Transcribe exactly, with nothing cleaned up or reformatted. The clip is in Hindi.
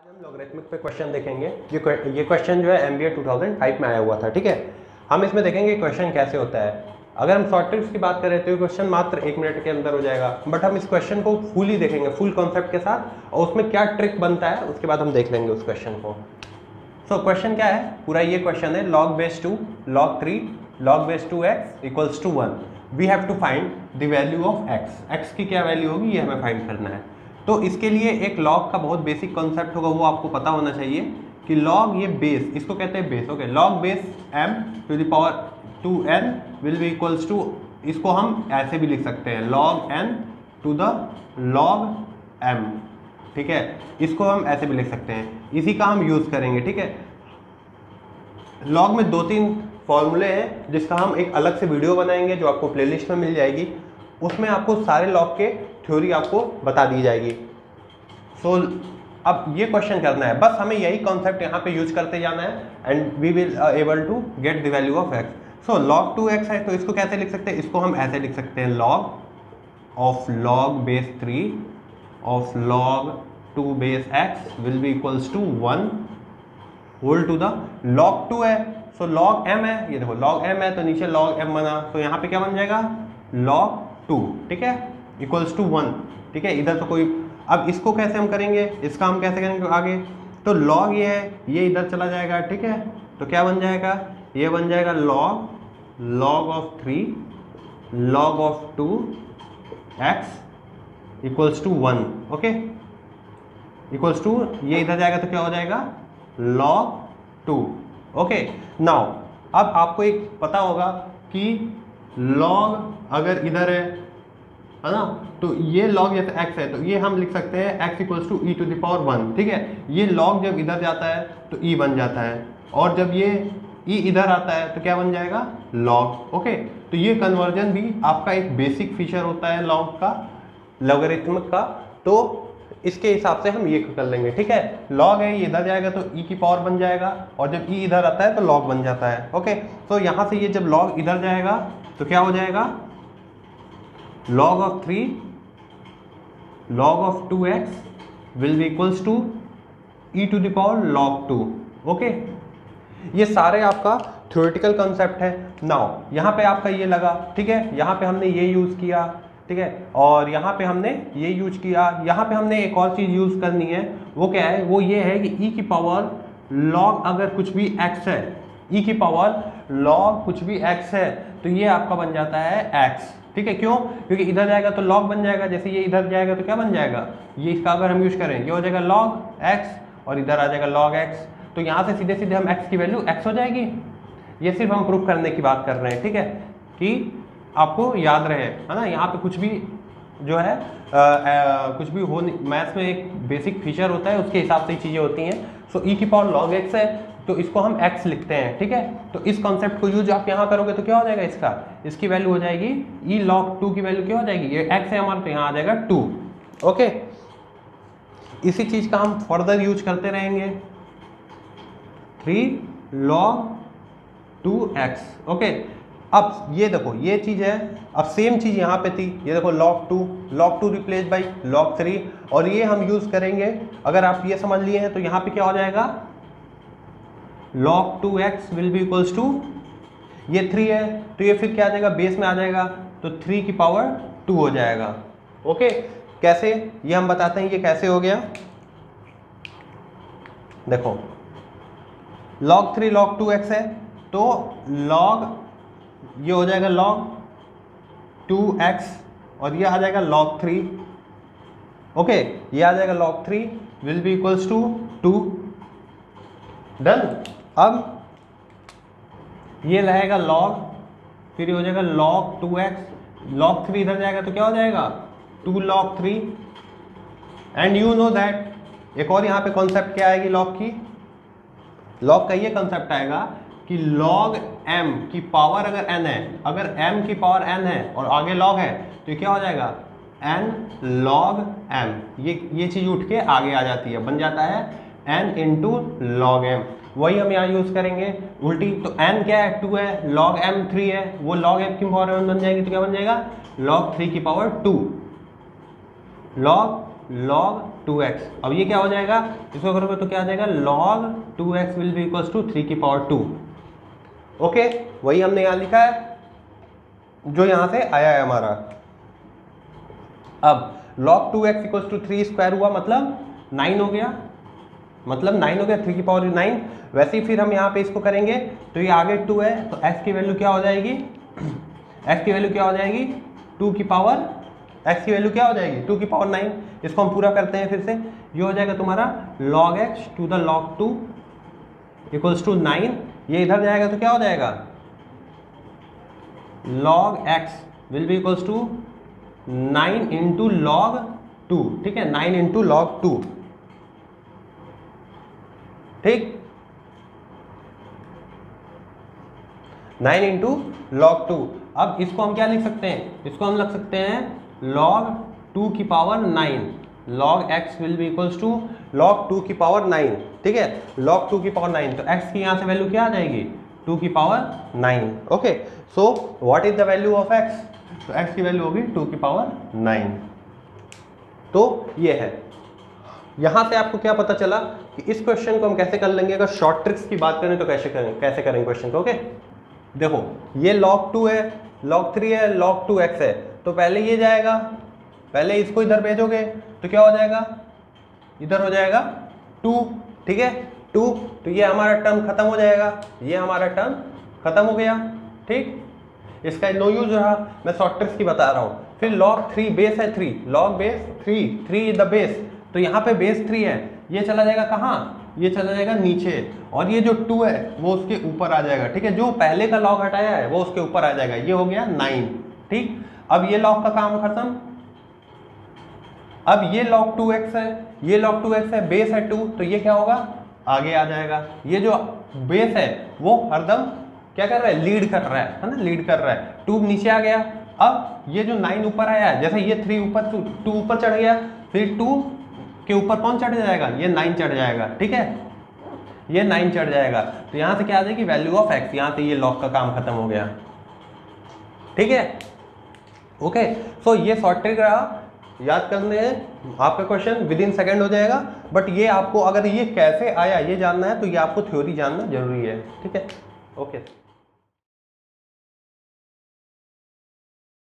हम लॉगरिथमिक पे क्वेश्चन देखेंगे। ये ये क्वेश्चन जो है एमबीए टू थाउजेंड फाइव में आया हुआ था। ठीक है, हम इसमें देखेंगे क्वेश्चन कैसे होता है। अगर हम शॉर्ट ट्रिक्स की बात करें तो ये क्वेश्चन मात्र एक मिनट के अंदर हो जाएगा, बट हम इस क्वेश्चन को फुल ही देखेंगे, फुल कॉन्सेप्ट के साथ, और उसमें क्या ट्रिक बनता है उसके बाद हम देख लेंगे उस क्वेश्चन को। सो so, क्वेश्चन क्या है, पूरा ये क्वेश्चन है log base two log three log base two X equals to one, we have to find the value of X. X की क्या वैल्यू होगी ये हमें फाइंड करना है। तो इसके लिए एक लॉग का बहुत बेसिक कॉन्सेप्ट होगा, वो आपको पता होना चाहिए कि लॉग ये बेस, इसको कहते हैं base. Okay, log base m to the power to n will be equals to, इसको हम ऐसे भी लिख सकते हैं log n to the log m। ठीक है, इसको हम ऐसे भी लिख सकते हैं, इसी का हम यूज करेंगे। ठीक है, लॉग में दो तीन फॉर्मूले हैं जिसका हम एक अलग से वीडियो बनाएंगे जो आपको प्लेलिस्ट में मिल जाएगी, उसमें आपको सारे लॉग के थ्योरी आपको बता दी जाएगी। सो so, अब ये क्वेश्चन करना है, बस हमें यही कॉन्सेप्ट यहाँ पे यूज करते जाना है and we will able to get the value of X. So log two x है तो इसको कैसे लिख सकते हैं, इसको हम ऐसे लिख सकते हैं log of log base three of log two base X will be equals to one whole to the log two है, सो लॉग एम है, ये देखो लॉग एम है तो नीचे लॉग एम बना, तो यहाँ पे क्या बन जाएगा लॉग टू। ठीक है, इक्वल्स टू वन। ठीक है, इधर तो कोई, अब इसको कैसे हम करेंगे, इसका हम कैसे करेंगे आगे, तो लॉग ये है, ये इधर चला जाएगा। ठीक है, तो क्या बन जाएगा, ये बन जाएगा log log of three log of two X equals to one. Okay, equals to, ये इधर जाएगा तो क्या हो जाएगा लॉग टू। ओके, नाउ अब आपको एक पता होगा कि लॉग अगर इधर है है ना, तो ये लॉग जैसे x है तो ये हम लिख सकते हैं x equals to e to the power one. ठीक है, ये लॉग जब इधर जाता है तो e बन जाता है, और जब ये e इधर आता है तो क्या बन जाएगा लॉग। ओके, तो ये कन्वर्जन भी आपका एक बेसिक फीचर होता है लॉग का, लॉगरिथमिक का, तो इसके हिसाब से हम ये कर लेंगे। ठीक है, लॉग है, ये इधर जाएगा तो e की पावर बन जाएगा, और जब e इधर आता है तो लॉग बन जाता है। ओके, तो यहाँ से ये जब लॉग इधर जाएगा तो क्या हो जाएगा log of three log of two X will be equals to e to the power log two. Okay, ये सारे आपका थ्योरेटिकल कॉन्सेप्ट है। नाउ यहाँ पे आपका ये लगा, ठीक है, यहाँ पे हमने ये यूज किया, ठीक है, और यहाँ पे हमने ये यूज किया, यहाँ पे हमने एक और चीज यूज करनी है, वो क्या है, वो ये है कि e की पावर log अगर कुछ भी x है, e की पावर log कुछ भी x है तो ये आपका बन जाता है x। ठीक है, क्यों, क्योंकि इधर जाएगा तो log बन जाएगा, जैसे ये इधर जाएगा तो क्या बन जाएगा, ये इसका अगर हम यूज करें ये हो जाएगा log x और इधर आ जाएगा log x, तो यहाँ से सीधे सीधे हम x की वैल्यू x हो जाएगी। ये सिर्फ हम प्रूफ करने की बात कर रहे हैं। ठीक है, कि आपको याद रहे, है ना, यहाँ पे कुछ भी जो है आ, आ, कुछ भी हो, मैथ्स में एक बेसिक फीचर होता है, उसके हिसाब से ही चीज़ें होती हैं। सो e की पावर log x है तो इसको हम x लिखते हैं। ठीक है, तो इस कॉन्सेप्ट को यूज आप यहाँ करोगे तो क्या हो जाएगा, इसका इसकी वैल्यू हो जाएगी e log टू की वैल्यू क्या हो जाएगी, ये x है हमारा तो यहाँ आ जाएगा टू। ओके, इसी चीज का हम फर्दर यूज करते रहेंगे, three log two X. Okay, अब ये देखो ये चीज है, अब सेम चीज यहाँ पे थी, ये देखो log two log two replace by log three, और ये हम यूज करेंगे, अगर आप ये समझ लिए हैं तो यहाँ पे क्या हो जाएगा log two X will be equals to, ये थ्री है तो ये फिर क्या आ जाएगा बेस में आ जाएगा, तो थ्री की पावर टू हो जाएगा। ओके, कैसे, ये हम बताते हैं ये कैसे हो गया। देखो log three log two x है तो log ये हो जाएगा log टू एक्स और ये आ जाएगा log थ्री। ओके, ये आ जाएगा log three will be equals to two. Done. अब ये रहेगा log, फिर ये हो जाएगा log two X, log three इधर जाएगा तो क्या हो जाएगा two log three, and you know that एक और यहाँ पे कॉन्सेप्ट क्या आएगी log की, log का ये कॉन्सेप्ट आएगा कि log m की पावर अगर n है, अगर m की पावर n है और आगे log है तो ये क्या हो जाएगा n log m, ये ये चीज उठ के आगे आ जाती है, बन जाता है n इंटू लॉग एम। वही हम यहाँ यूज करेंगे उल्टी, तो n क्या है टू है, log m थ्री है, वो log m की पावर वन बन जाएगी तो क्या बन जाएगा log थ्री की power two, log log two X. अब ये क्या हो जाएगा, इसको करोगे तो क्या आ जाएगा, log two X will be equals to three की पावर टू। ओके, वही हमने यहाँ लिखा है जो यहाँ से आया है हमारा। अब log two X equals to three square हुआ मतलब नाइन हो गया, मतलब नाइन हो गया, थ्री की पावर नाइन। वैसे ही फिर हम यहाँ पे इसको करेंगे तो ये आगे टू है तो x की वैल्यू क्या हो जाएगी, x की वैल्यू क्या हो जाएगी, टू की पावर, x की वैल्यू क्या हो जाएगी, टू की पावर नाइन। इसको हम पूरा करते हैं फिर से, ये हो जाएगा तुम्हारा log x to the log two equals to nine. ये इधर जाएगा तो क्या हो जाएगा, log x will be equals to nine into log two. ठीक है, नाइन इंटू लॉग टू। ठीक, नाइन इंटू लॉग टू। अब इसको हम क्या लिख सकते हैं, इसको हम लिख सकते हैं log टू की power nine. log x will be equals to log two की पावर नाइन। ठीक है, log टू की पावर नाइन, तो x की यहां से वैल्यू क्या आ जाएगी, टू की power nine. Okay, so what is the value of x, तो x की वैल्यू होगी टू की पावर नाइन। तो ये है, यहां से आपको क्या पता चला कि इस क्वेश्चन को हम कैसे कर लेंगे। अगर शॉर्ट ट्रिक्स की बात करें तो कैसे करें, कैसे करेंगे क्वेश्चन को। ओके, देखो ये log टू है, log थ्री है, log टू एक्स है, तो पहले ये जाएगा, पहले इसको इधर भेजोगे तो क्या हो जाएगा, इधर हो जाएगा टू। ठीक है, टू, तो ये हमारा टर्म खत्म हो जाएगा, ये हमारा टर्म खत्म हो गया। ठीक, इसका नो यूज रहा, मैं शॉर्ट ट्रिक्स की बता रहा हूँ। फिर log थ्री, बेस है three, log base three, three is the base, तो यहाँ पे बेस थ्री है, ये चला जाएगा कहाँ, ये चला जाएगा नीचे, और ये जो टू है वो उसके ऊपर आ जाएगा। ठीक है, जो पहले का लॉग हटाया है वो उसके ऊपर आ जाएगा, ये हो गया नाइन। ठीक, अब ये लॉग का काम खत्म। अब ये log टू एक्स है, ये log टू एक्स है, बेस है टू, तो ये क्या होगा, आगे आ जाएगा। ये जो बेस है वो हरदम क्या कर रहा है, लीड कर रहा है, है ना, लीड कर रहा है। टू नीचे आ गया, अब ये जो नाइन ऊपर आया है, जैसे ये थ्री ऊपर, टू ऊपर चढ़ गया, फिर टू के ऊपर कौन चढ़ जाएगा, ये नाइन चढ़ जाएगा। ठीक है, ये नाइन चढ़ जाएगा, तो यहां से क्या आ जाएगी, वैल्यू ऑफ एक्स। यहां से ये लॉग का काम खत्म हो गया। ठीक है, ओके, सो ये शॉर्ट ट्रिक रहा, याद करने हैं, आपका क्वेश्चन विद इन सेकेंड हो जाएगा। बट ये आपको, अगर ये कैसे आया ये जानना है तो ये आपको थ्योरी जानना जरूरी है। ठीक है, ओके।